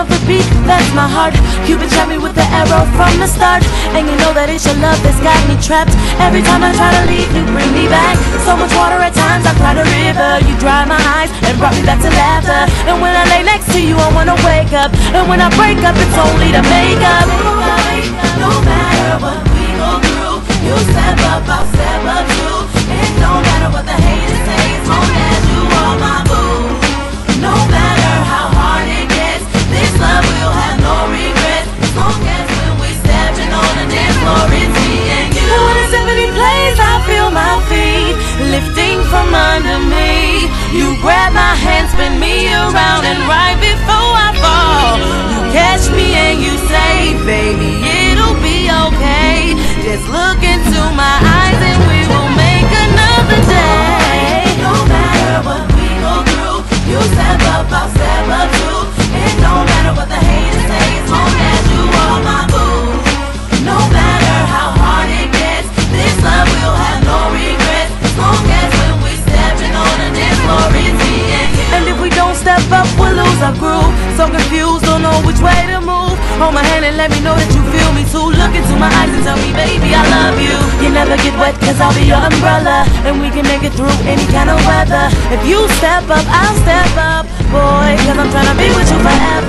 of the beat, that's my heart. Cupid shot me with the arrow from the start. And you know that it's your love that's got me trapped. Every time I try to leave, you bring me back. So much water at times, I cry the river. You dry my eyes and brought me back to laughter. And when I lay next to you, I wanna wake up. And when I break up, it's only to make up. No matter what we go through, you step up, I'll step up too. It don't matter what the haters say, as long as you are my boo. No matter how hard it gets, this love will have no regrets. As long as when we stepping on the dance floor, it's me and you. And when the symphony plays, I feel my feet lifting from under me. You grab my hand, spin me around, and right before I fall, you catch me and you say, baby, it'll be okay. Just look into my eyes and we will make another day. No matter what we go through, you step up, I'll step up too. It don't matter what the haters say, as long as you are my boo. No matter how hard it gets, this love will have no regrets. As long as when we stepping on the dance floor, it's me and you. And if we don't step up, we'll lose our groove. So confused, don't know which way to move. Hold my hand and let me know that you feel me too. Look into my eyes and tell me, baby, I love you. You never get wet, cause I'll be your umbrella. And we can make it through any kind of weather. If you step up, I'll step up, boy, cause I'm tryna be with you forever.